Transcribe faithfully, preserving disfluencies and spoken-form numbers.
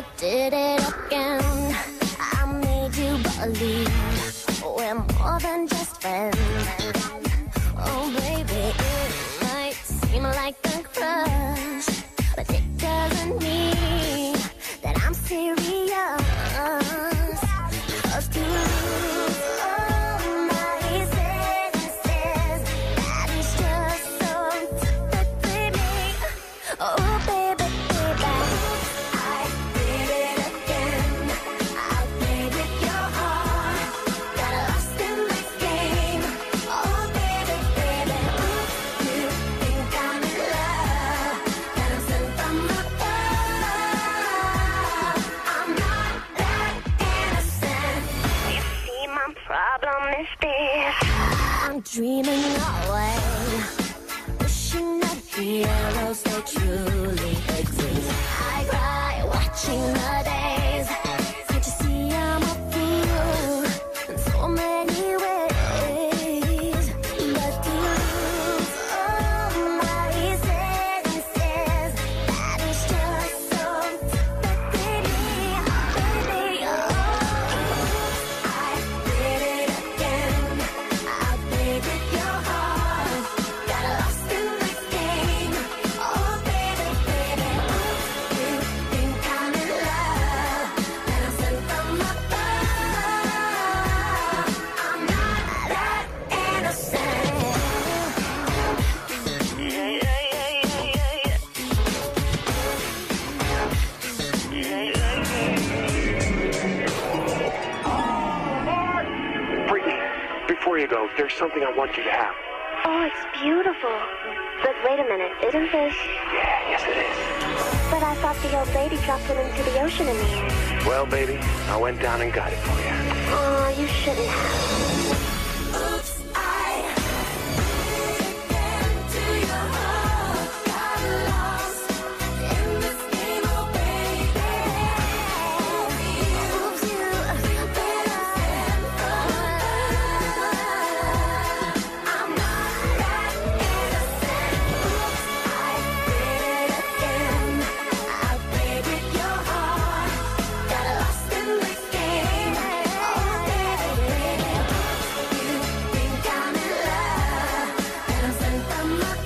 I did it again. I made you believe we're more than just friends. Oh baby, it might seem like a crush, but it doesn't mean that I'm serious. 'Cause to lose all my senses, that is just so typically me. Oh baby, baby, I did it again. I played with your heart, got lost in this game. Oh baby, baby, you think I'm in love, that I'm sent from above. I'm not that innocent. You see, my problem is this: I'm dreaming away, wishing that heroes they truly exist. I cry watching the days. Can't you see I'm a fool in so many ways? But to lose all my senses, that is just so typically me. Baby, oh, I did it again. I played with your heart, got lost in this game. Oh baby, baby, you think I'm in love, that I'm sent from above. I'm not that innocent. Yeah, yeah, yeah, yeah, yeah. Brittany, before you go, there's something I want you to have. Oh, it's beautiful. But wait a minute, isn't this? Yeah, yes it is. But I thought the old lady dropped it into the ocean in the air. Well, baby, I went down and got it for you. Oh, you shouldn't have. Oops, I slipped into your heart, got lost in this game, oh baby. Oops, you better stand for love. I'm not that innocent. Oops, I did it again. I played with your heart, got lost in this game. Oh baby, you think I'm in love, and I'm sent from above.